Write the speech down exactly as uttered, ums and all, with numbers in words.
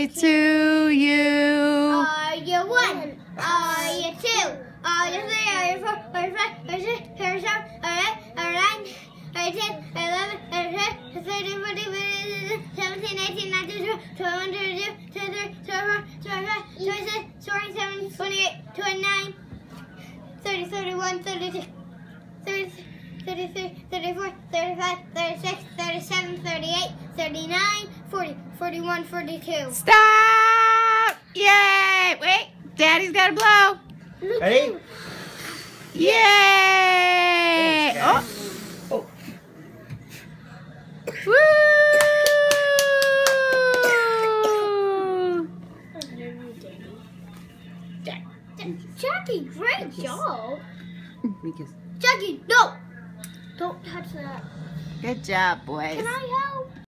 birthday to you. Are you one? Are you two? Are you three? Are you four? Are you five? Are you six? Are you seven? Are you eight? Are you nine? Are you ten? Are you eleven? Are you twelve? Are you thirteen? fourteen? fifteen? seventeen? eighteen? nineteen? twenty? twenty-one? twenty-two? twenty-three? twenty-four? twenty-five? twenty-six? twenty-seven? twenty-eight? twenty-nine? thirty? thirty-one? thirty-two? thirty-three? thirty-three, thirty-four, thirty-five, thirty-six, thirty-seven, thirty-eight, thirty-nine, forty, forty-one, forty-two. Stop! Yay! Wait, Daddy's got to blow. Ready? Yay! Oh! Oh. Woo! Jackie, great job. Because Jackie, no! Don't touch that. good job, boys. Can I help?